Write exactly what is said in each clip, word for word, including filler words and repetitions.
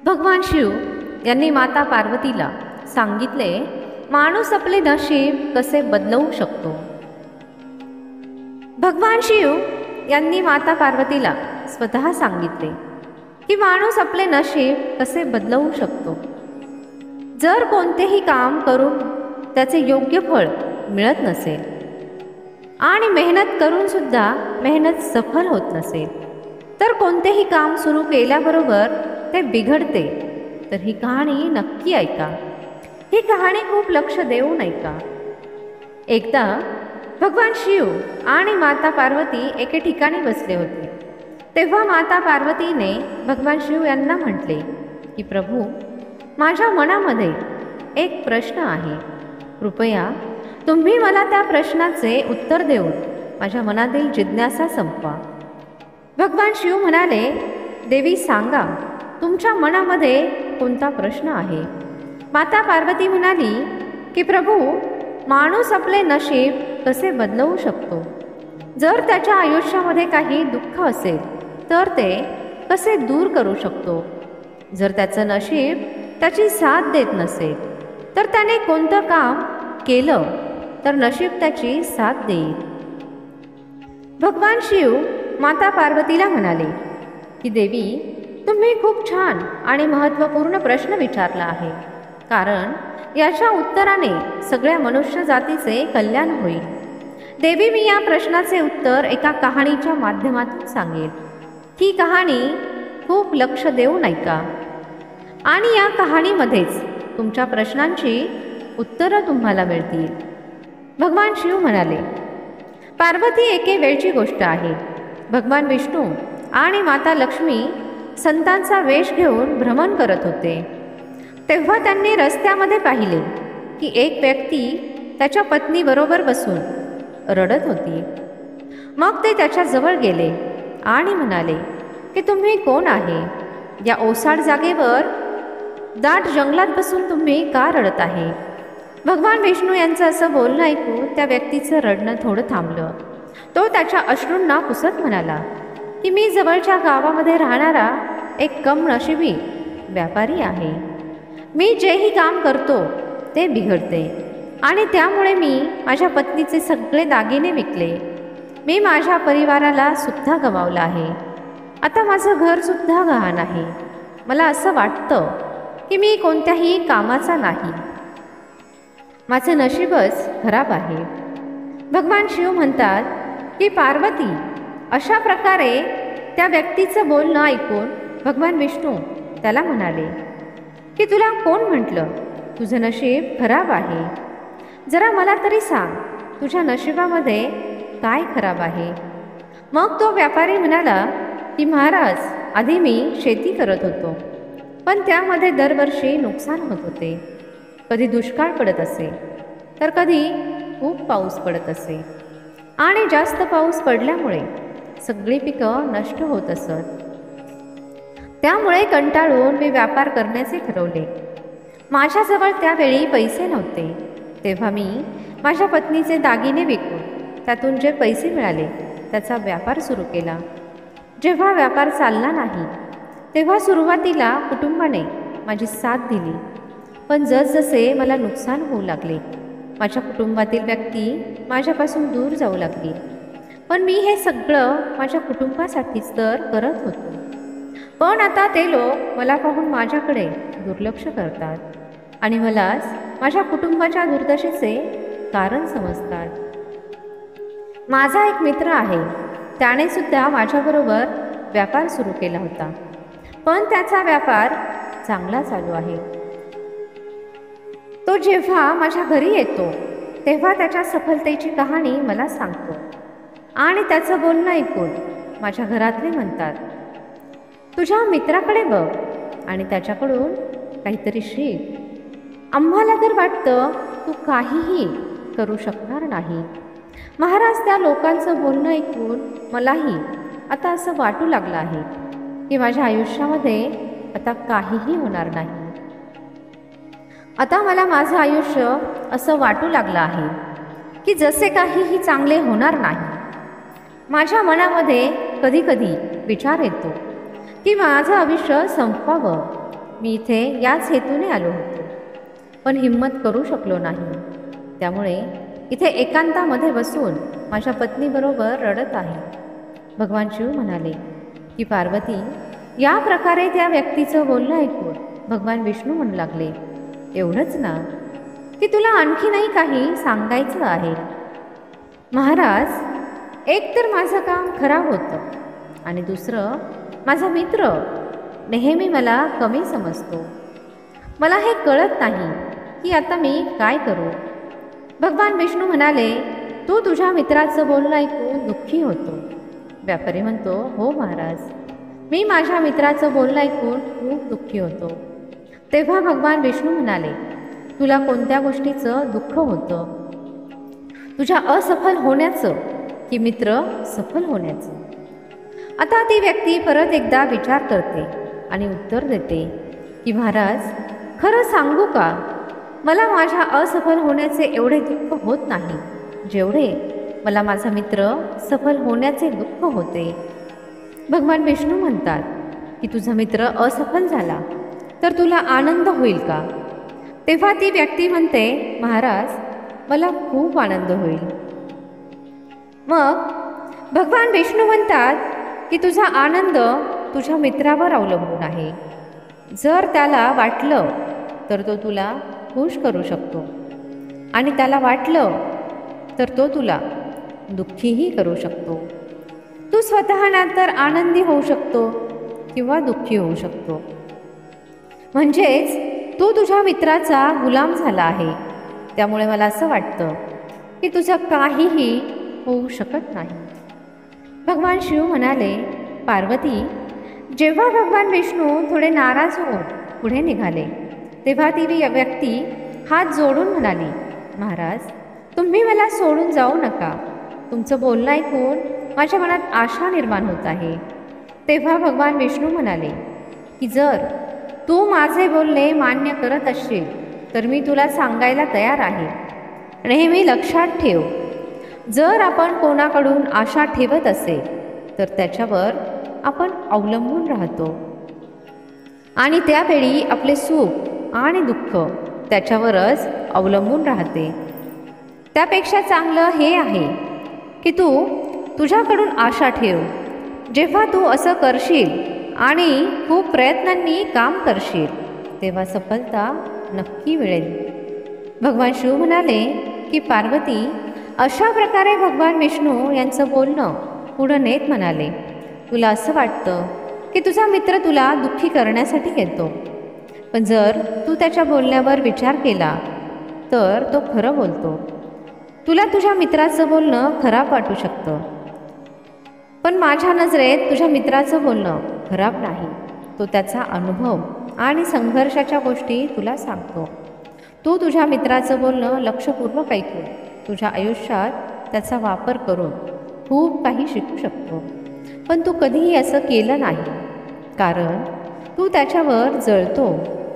भगवान शिव यांनी माता पार्वतीला सांगितले, माणूस आपले नशीब कसे बदलवू शकतो. भगवान शिव यांनी माता पार्वतीला स्वतः सांगितले की माणूस आपले नशीब कसे बदलवू शकतो. जर कोणतेही काम करून त्याचे योग्य फळ मिळत नसेल आणि मेहनत करून सुद्धा मेहनत सफल होत नसेल, तर कोणतेही काम सुरू केल्याबरोबर ते बिघडते. तर ही कहाणी नक्की ऐका. ही कहाणी खूप लक्ष देऊन ऐका. एकदा भगवान शिव आणि माता पार्वती एके ठिकाणी बसले होते. तेव्हा माता पार्वतीने भगवान शिव यांना म्हटले की प्रभू, माझ्या मनामध्ये एक प्रश्न आहे. कृपया तुम्ही मला त्या प्रश्नाचे उत्तर देऊन माझ्या मनातील जिज्ञासा संपवा. भगवान शिव म्हणाले, देवी सांगा, तुमच्या मनामध्ये कोणता प्रश्न आहे. माता पार्वती म्हणाली की प्रभू, माणूस आपले नशीब कसे बदलवू शकतो. जर त्याच्या आयुष्यामध्ये काही दुःख असेल तर ते कसे दूर करू शकतो. जर त्याचं नशीब त्याची साथ देत नसेल तर त्याने कोणतं काम केलं तर नशीब त्याची साथ देईल. भगवान शिव माता पार्वतीला म्हणाले की देवी, तुम्ही खूप छान आणि महत्त्वपूर्ण प्रश्न विचारला आहे, कारण याच्या उत्तराने सगळ्या मनुष्य जातीचे कल्याण होईल. देवी, मी या प्रश्नाचे उत्तर एका कहाणीच्या माध्यमातून सांगेन. ही कहाणी खूप लक्ष देऊन ऐका आणि या कहाणीमध्येच तुमच्या प्रश्नांची उत्तरं तुम्हाला मिळतील. भगवान शिव म्हणाले, पार्वती, एके वेळची गोष्ट आहे. भगवान विष्णू आणि माता लक्ष्मी संतांचा वेश घेऊन भ्रमण करत होते. तेव्हा त्यांनी रस्त्यामध्ये पाहिले की एक व्यक्ती त्याच्या पत्नीबरोबर बसून रडत होती. मग ते त्याच्याजवळ गेले आणि म्हणाले की तुम्ही कोण आहे. या ओसाड जागेवर दाट जंगलात बसून तुम्ही का रडत आहे. भगवान विष्णू यांचं असं बोलणं ऐकून त्या व्यक्तीचं रडणं थोडं थांबलं. तो त्याच्या अश्रूंना पुसत म्हणाला की मी जवळच्या गावामध्ये राहणारा एक कमनशिबी व्यापारी आहे. मी जेही काम करतो ते बिघडते आणि त्यामुळे मी माझ्या पत्नीचे सगळे दागिने विकले. मी माझ्या परिवाराला सुद्धा गमावलं आहे. आता माझं घरसुद्धा गहाण आहे. मला असं वाटतं की मी कोणत्याही कामाचा नाही. माझे नशीबच खराब आहे. भगवान शिव म्हणतात की पार्वती, अशा प्रकारे त्या व्यक्तीचं बोलणं ऐकून भगवान विष्णू त्याला म्हणाले की तुला कोण म्हटलं तुझं नशीब खराब आहे. जरा मला तरी सांग, तुझ्या नशिबामध्ये काय खराब आहे. मग तो व्यापारी म्हणाला की महाराज, आधी मी शेती करत होतो, पण त्यामध्ये दरवर्षी नुकसान होत होते. कधी दुष्काळ पडत असे तर कधी खूप पाऊस पडत असे आणि जास्त पाऊस पडल्यामुळे सगळी पिकं नष्ट होत असत. त्यामुळे कंटाळून मी व्यापार करण्याचे ठरवले. माझ्याजवळ त्यावेळी पैसे नव्हते. तेव्हा मी माझ्या पत्नीचे दागिने विकून त्यातून जे पैसे मिळाले त्याचा व्यापार सुरू केला. जेव्हा व्यापार चालला नाही तेव्हा सुरुवातीला कुटुंबाने माझी साथ दिली, पण जसजसे मला नुकसान होऊ लागले माझ्या कुटुंबातील व्यक्ती माझ्यापासून दूर जाऊ लागली. पण मी हे सगळं माझ्या कुटुंबासाठीच तर करत होतो. पण आता ते लोक मला पाहून माझ्याकडे दुर्लक्ष करतात आणि मलाच माझ्या कुटुंबाच्या दुर्दशेचे कारण समजतात. माझा एक मित्र आहे, त्याने सुद्धा माझ्याबरोबर व्यापार सुरू केला होता, पण त्याचा व्यापार चांगला चालू आहे. तो जेव्हा माझ्या घरी येतो तेव्हा त्याच्या सफलतेची कहाणी मला सांगतो आणि त्याचं बोलणं ऐकून माझ्या घरातले म्हणतात, तुझ्या मित्राकडे बघ आणि त्याच्याकडून काहीतरी शिक. आम्हाला तर वाटतं तू काहीही करू शकणार नाही. महाराज, त्या लोकांचं बोलणं ऐकून मलाही आता असं वाटू लागलं आहे की माझ्या आयुष्यामध्ये आता काहीही होणार नाही. आता मला माझं आयुष्य असं वाटू लागलं आहे की जसे काहीही चांगले होणार नाही. माझ्या मनामध्ये कधी कधी विचार येतो की माझं आयुष्य संपवावं मी इथे याच हेतूने आलो होतो, पण हिंमत करू शकलो नाही. त्यामुळे इथे एकांतामध्ये बसून माझ्या पत्नीबरोबर रडत आहे. भगवान शिव म्हणाले की पार्वती, या प्रकारे त्या व्यक्तीचं बोलणं ऐकून भगवान विष्णू म्हणू लागले, एवढंच ना की तुला आणखीनही काही सांगायचं आहे. महाराज, एक तर माझं काम खराब होतं आणि दुसरं माझा मित्र नेहमी मला कमी समजतो. मला हे कळत नाही की आता मी काय करू. भगवान विष्णू म्हणाले, तू तुझ्या मित्राचं बोलणं ऐकून दुःखी होतो. व्यापारी म्हणतो, हो महाराज, मी माझ्या मित्राचं बोलणं ऐकून खूप दुःखी होतो. तेव्हा भगवान विष्णू म्हणाले, तुला कोणत्या गोष्टीचं दुःख होतं? तुझ्या असफल होण्याचं की मित्र सफल होण्याचं? आता ती व्यक्ती परत एकदा विचार करते आणि उत्तर देते की महाराज, खरं सांगू का, मला माझ्या असफल होण्याचे एवढे दुःख होत नाही जेवढे मला माझा मित्र सफल होण्याचे दुःख होते. भगवान विष्णू म्हणतात की तुझा मित्र असफल झाला तर तुला आनंद होईल का? तेव्हा ती व्यक्ती म्हणते, महाराज, मला खूप आनंद होईल. मग भगवान विष्णू म्हणतात की तुझा आनंद तुझ्या मित्रावर अवलंबून आहे. जर त्याला वाटलं तर तो तुला खुश करू शकतो आणि त्याला वाटलं तर तो तुला दुःखीही करू शकतो. तू स्वतः तर आनंदी होऊ शकतो किंवा दुःखी होऊ शकतो. म्हणजेच तू तुझ्या मित्राचा गुलाम झाला आहे. त्यामुळे मला असं वाटतं की तुझं काहीही होऊ शकत नाही. भगवान शिव म्हणाले, पार्वती, जेव्हा भगवान विष्णू थोडे नाराज होऊन पुढे निघाले तेव्हा ती व्यक्ती हात जोडून म्हणाली, महाराज, तुम्ही मला सोडून जाऊ नका. तुमचं बोलणं ऐकून माझ्या मनात आशा निर्माण होत आहे. तेव्हा भगवान विष्णू म्हणाले की जर तू माझे बोलणे मान्य करत असशील तर मी तुला सांगायला तयार आहे. नेहमी लक्षात ठेव, जर आपण कोणाकडून आशा ठेवत असेल तर त्याच्यावर आपण अवलंबून राहतो आणि त्यावेळी आपले सुख आणि दुःख त्याच्यावरच अवलंबून राहते. त्यापेक्षा चांगलं हे आहे की तू तुझ्याकडून आशा ठेव. जेव्हा तू असं करशील आणि खूप प्रयत्नांनी काम करशील तेव्हा सफलता नक्की मिळेल. भगवान शिव म्हणाले की पार्वती, अशा प्रकारे भगवान विष्णू यांचं बोलणं पुढं नेत म्हणाले, तुला असं वाटतं की तुझा मित्र तुला दुःखी करण्यासाठी येतो, पण जर तू त्याच्या बोलण्यावर विचार केला तर तो खरं बोलतो. तुला तुझ्या मित्राचं बोलणं खराब वाटू शकतं, पण माझ्या नजरेत तुझ्या मित्राचं बोलणं खराब नाही. तो त्याचा अनुभव आणि संघर्षाच्या गोष्टी तुला सांगतो. तू तुझ्या मित्राचं बोलणं लक्षपूर्वक ऐकून तुझ्या आयुष्यात त्याचा वापर करून खूप काही शिकू शकतो. पण तू कधीही असं केलं नाही कारण तू त्याच्यावर जळतो.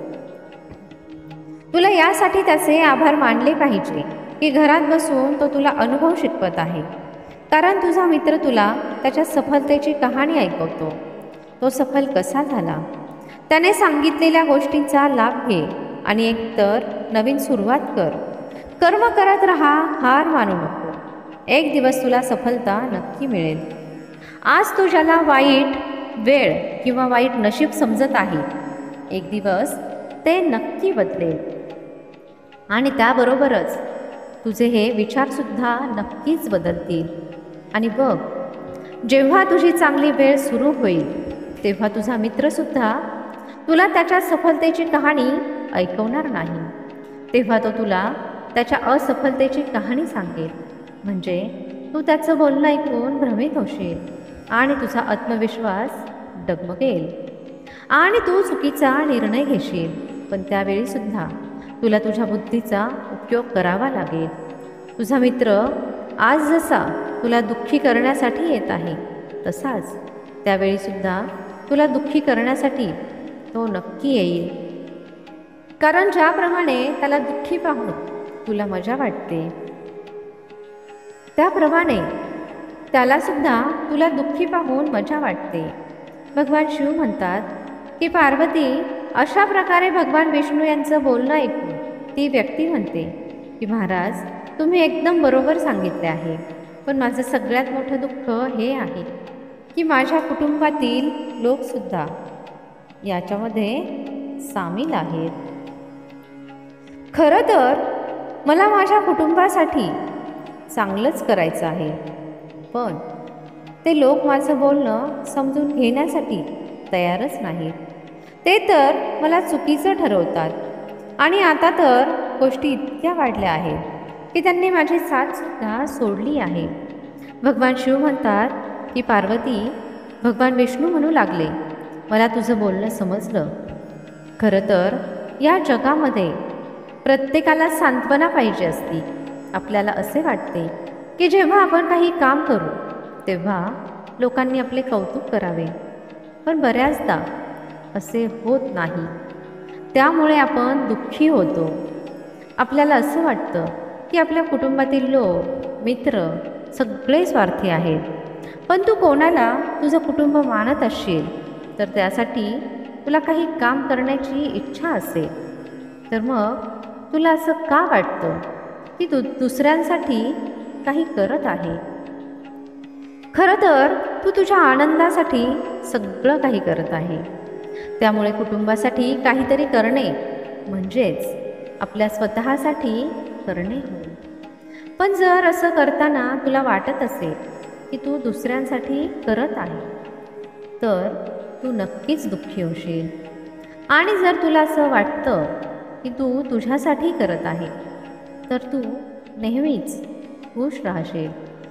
तुला यासाठी त्याचे आभार मानले पाहिजे की घरात बसून तो तुला अनुभव शिकवत आहे. कारण तुझा मित्र तुला त्याच्या सफलतेची कहाणी ऐकवतो. तो सफल कसा झाला, त्याने सांगितलेल्या गोष्टींचा लाभ घे आणि एकतर नवीन सुरुवात कर. कर्म करत राहा, हार मानू नको. एक दिवस तुला सफलता नक्की मिळेल. आज तू ज्याला वाईट वेळ किंवा वाईट नशीब समजत आहे, एक दिवस ते नक्की बदलेल आणि त्याबरोबरच तुझे हे विचारसुद्धा नक्कीच बदलतील. आणि बघ, जेव्हा तुझी चांगली वेळ सुरू होईल तेव्हा तुझा मित्रसुद्धा तुला त्याच्या सफलतेची कहाणी ऐकवणार नाही. तेव्हा तो तुला त्याच्या असफलतेची कहाणी सांगेल. म्हणजे तू त्याचं बोलणं ऐकून भ्रमित होशील आणि तुझा आत्मविश्वास डगमगेल आणि तू चुकीचा निर्णय घेशील. पण त्यावेळीसुद्धा तुला तुझ्या बुद्धीचा उपयोग करावा लागेल. तुझा मित्र आज जसा तुला दुःखी करण्यासाठी येत आहे तसाच त्यावेळीसुद्धा तुला दुःखी करण्यासाठी तो नक्की येईल. कारण ज्याप्रमाणे त्याला दुःखी पाहून तुला मजा वाटते त्याप्रमाणे त्यालासुद्धा तुला दुःखी पाहून मजा वाटते. भगवान शिव म्हणतात की पार्वती, अशा प्रकारे भगवान विष्णू यांचं बोलणं ऐकून ती व्यक्ती म्हणते की महाराज, तुम्ही एकदम बरोबर सांगितले आहे, पण माझं सगळ्यात मोठं दुःख हे आहे की माझ्या कुटुंबातील लोकसुद्धा याच्यामध्ये सामील आहेत. खरं तर मला माझ्या कुटुंबासाठी चांगलंच करायचं आहे, पण ते लोक माझं बोलणं समजून घेण्यासाठी तयारच नाहीत. ते तर मला चुकीचं ठरवतात आणि आता तर गोष्टी इतक्या वाढल्या आहेत की त्यांनी माझी साथसुद्धा सोडली आहे. भगवान शिव म्हणतात की पार्वती, भगवान विष्णू म्हणू लागले, मला तुझं बोलणं समजलं. खरं तर या जगामध्ये प्रत्येकाला सांत्वना पाहिजे असती. आपल्याला असे वाटते की जेव्हा आपण काही काम करू तेव्हा लोकांनी आपले कौतुक करावे, पण बऱ्याचदा असे होत नाही. त्यामुळे आपण दुःखी होतो. आपल्याला असं वाटतं की आपल्या कुटुंबातील लोक, मित्र सगळे स्वार्थी आहेत. पण तू कोणाला तुझं कुटुंब मानत असशील तर त्यासाठी तुला काही काम करण्याची इच्छा असेल, तर मग तुला असं का वाटतं की तू दुसऱ्यांसाठी काही करत आहे? खरं तर तू तुझ्या आनंदासाठी सगळं काही करत आहे. त्यामुळे कुटुंबासाठी काहीतरी करणे म्हणजेच आपल्या स्वतःसाठी करणे होय. पण जर असं करताना तुला वाटत असेल की तू दुसऱ्यांसाठी करत आहे तर तू नक्कीच दुःखी होशील. आणि जर तुला असं वाटतं की तू तुझ्यासाठी करत आहे तर तू नेहमीच खुश राहशील.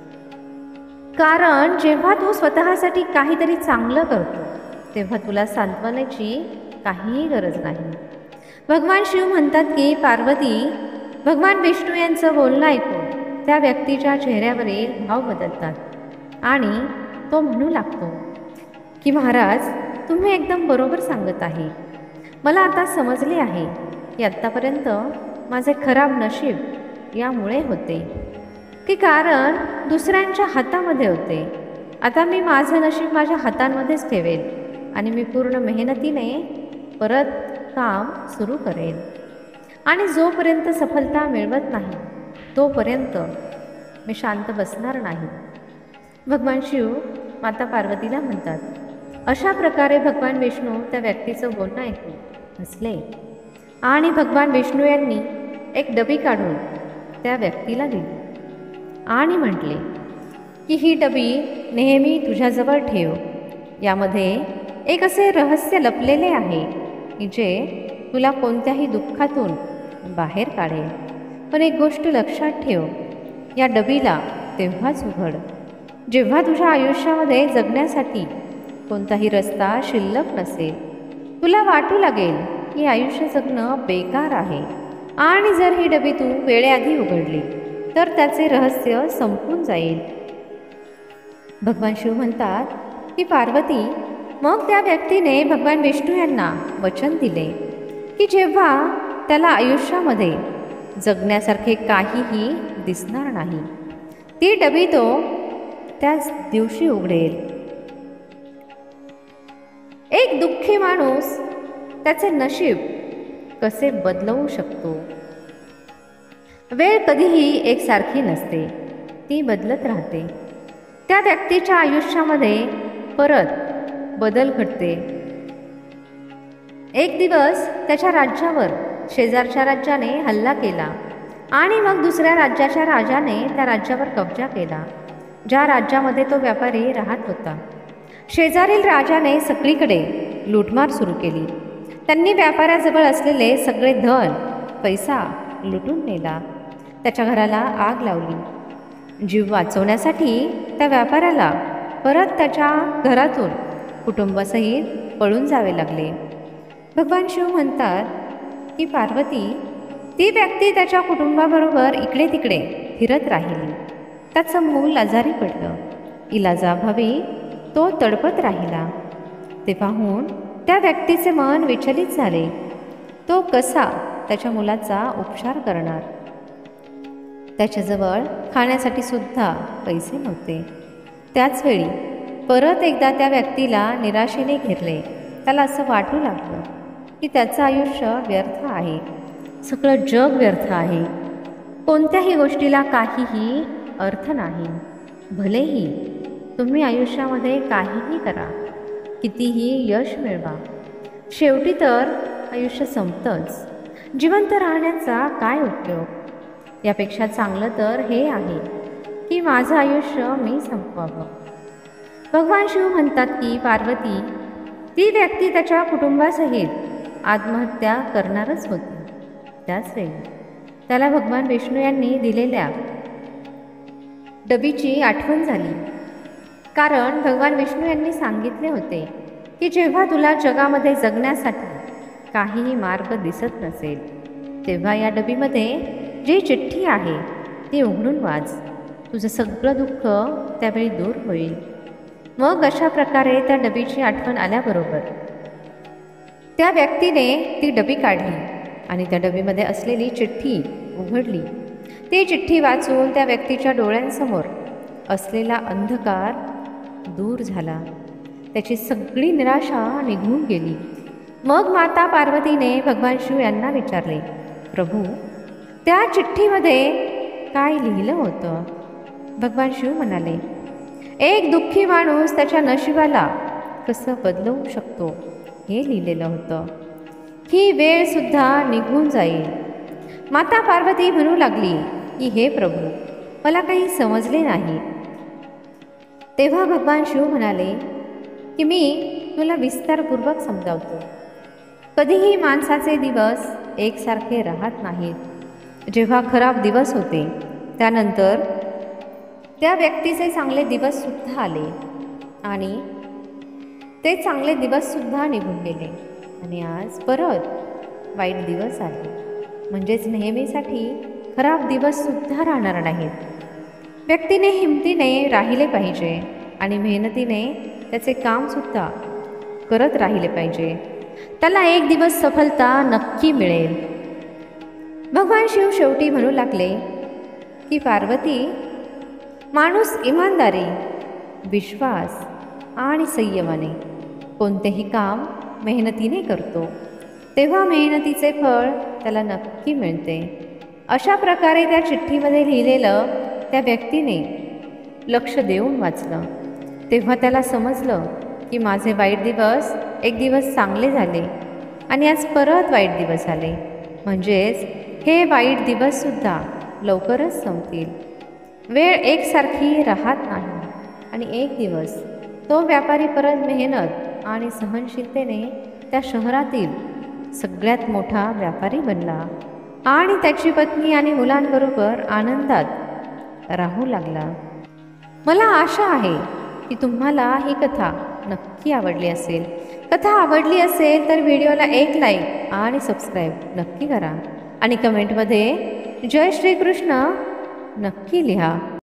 कारण जेव्हा तू स्वतःसाठी काहीतरी चांगलं करतो तेव्हा तुला सांत्वनाची काहीही गरज नाही. भगवान शिव म्हणतात की पार्वती, भगवान विष्णू यांचं बोलणं ऐकून त्या व्यक्तीच्या चेहऱ्यावरील भाव बदलतात आणि तो म्हणू लागतो की महाराज, तुम्ही एकदम बरोबर सांगत आहे. मला आता समजले आहे की आत्तापर्यंत माझे खराब नशीब यामुळे होते की कारण दुसऱ्यांच्या हातामध्ये होते. आता मी माझं नशीब माझ्या हातांमध्येच ठेवेल आणि मी पूर्ण मेहनतीने परत काम सुरू करेन. आणि जोपर्यंत सफलता मिळवत नाही तोपर्यंत मी शांत बसणार नाही. भगवान शिव माता पार्वतीला म्हणतात. अशा प्रकारे भगवान विष्णू त्या व्यक्तीचं बोलणं ऐकून हसले आणि भगवान विष्णू यांनी एक डबी काढून त्या व्यक्तीला दिली आणि म्हटले की ही डबी नेहमी तुझ्याजवळ ठेव. यामध्ये एक असे रहस्य लपलेले आहे की जे तुला कोणत्याही दुःखातून बाहेर काढेल. पण एक गोष्ट लक्षात ठेव, या डबीला तेव्हाच उघड जेव्हा तुझ्या आयुष्यामध्ये जगण्यासाठी कोणताही रस्ता शिल्लक नसेल. तुला वाटू लागेल की आयुष्य जगणं बेकार आहे आणि जर ही डबी तू वेळेआधी उघडली तर त्याचे रहस्य संपून जाईल. भगवान शिव म्हणतात की पार्वती, मग त्या व्यक्तीने भगवान विष्णू यांना वचन दिले की जेव्हा त्याला आयुष्यामध्ये जगण्यासारखे काहीही दिसणार नाही ती डबी तो त्याच दिवशी उघडेल. एक दुःखी माणूस त्याचे नशीब कसे बदलवू शकतो? वेळ कधीही एकसारखी नसते, ती बदलत राहते. त्या व्यक्तीच्या आयुष्यामध्ये परत बदल घडते. एक दिवस त्याच्या राज्यावर शेजारच्या राज्याने हल्ला केला आणि मग दुसऱ्या राज्याच्या राजाने त्या राज्यावर कब्जा केला, ज्या राज्यामध्ये तो व्यापारी राहत होता. शेजारील राजाने सगळीकडे लूटमार सुरू केली. त्यांनी व्यापाऱ्याजवळ असलेले सगळे धन पैसा लुटून नेला. त्याच्या घराला आग लावली. जीव वाचवण्यासाठी त्या व्यापाऱ्याला परत त्याच्या घरातून कुटुंबासहित पळून जावे लागले. भगवान शिव म्हणतात की पार्वती, ती व्यक्ती त्याच्या कुटुंबाबरोबर इकडे तिकडे फिरत राहिली. त्याचं मूल आजारी पडलं. इलाजाअभावी तो तडपत राहिला. ते पाहून त्या व्यक्तीचे मन विचलित झाले. तो कसा त्याच्या मुलाचा उपचार करणार? त्याच्याजवळ खाण्यासाठी सुद्धा पैसे नव्हते. त्याचवेळी परत एकदा त्या व्यक्तीला निराशेने घेरले. त्याला असं वाटू लागलं की त्याचं आयुष्य व्यर्थ आहे, सगळं जग व्यर्थ आहे, कोणत्याही गोष्टीला काहीही अर्थ नाही. भलेही तुम्ही आयुष्यामध्ये काहीही करा, कितीही यश मिळवा, शेवटी तर आयुष्य संपतंच. जिवंत राहण्याचा काय उपयोग? यापेक्षा चांगलं तर हे आहे की माझं आयुष्य मी संपवावं. भगवान शिव म्हणतात की पार्वती ती व्यक्ती त्याच्या कुटुंबासहित आत्महत्या करणारच होती. त्याच वेळी त्याला भगवान विष्णू यांनी दिलेल्या डबीची आठवण झाली. कारण भगवान विष्णू यांनी सांगितले होते की जेव्हा तुला जगामध्ये जगण्यासाठी काहीही मार्ग दिसत नसेल, तेव्हा या डबीमध्ये जी चिठ्ठी आहे ती उघडून वाच. तुझं सगळं दुःख त्यावेळी दूर होईल. मग अशा प्रकारे त्या डबीची आठवण आल्याबरोबर त्या व्यक्तीने ती डबी काढली आणि त्या डबीमध्ये असलेली चिठ्ठी उघडली. ती चिठ्ठी वाचून त्या व्यक्तीच्या डोळ्यांसमोर असलेला अंधकार दूर झाला. त्याची सगळी निराशा निघून गेली. मग माता पार्वतीने भगवान शिव यांना विचारले, प्रभू त्या चिठ्ठीमध्ये काय लिहिलं होतं? भगवान शिव म्हणाले, एक दुःखी माणूस त्याच्या नशिबाला कसं बदलवू शकतो हे लिहिलेलं होतं. ही वेळसुद्धा निघून जाईल. माता पार्वती म्हणू लागली की हे प्रभू, मला काही समजले नाही. तेव्हा भगवान शिव म्हणाले की मी तुला विस्तारपूर्वक समजावतो. कधीही माणसाचे दिवस एकसारखे राहत नाहीत. जेव्हा खराब दिवस होते त्यानंतर त्या व्यक्तीचे चांगले दिवससुद्धा आले आणि ते चांगले दिवससुद्धा निघून गेले आणि आज परत वाईट दिवस आले. म्हणजेच नेहमीसाठी खराब दिवससुद्धा राहणार नाहीत. व्यक्तीने हिमतीने राहिले पाहिजे आणि मेहनतीने त्याचे कामसुद्धा करत राहिले पाहिजे. त्याला एक दिवस सफलता नक्की मिळेल. भगवान शिव शेवटी म्हणू लागले की पार्वती, माणूस इमानदारी, विश्वास आणि संयमाने कोणतेही काम मेहनतीने करतो तेव्हा मेहनतीचे फळ त्याला नक्की मिळते. अशा प्रकारे त्या चिठ्ठीमध्ये लिहिलेलं त्या व्यक्तीने लक्ष देऊन वाचलं. तेव्हा त्याला समजलं की माझे वाईट दिवस एक दिवस चांगले झाले आणि आज परत वाईट दिवस आले. म्हणजेच हे वाईट दिवससुद्धा लवकरच संपतील. वेळ एकसारखी राहत नाही आणि एक दिवस तो व्यापारी परत मेहनत आणि सहनशीलतेने त्या शहरातील सगळ्यात मोठा व्यापारी बनला आणि त्याची पत्नी आणि मुलांबरोबर आनंदात राहू लागला. मला आशा आहे की तुम्हाला ही कथा नक्की आवडली असेल. कथा आवडली असेल तर व्हिडिओला एक लाईक आणि सबस्क्राईब नक्की करा आणि कमेंटमध्ये जय श्रीकृष्ण नक्की लिहा.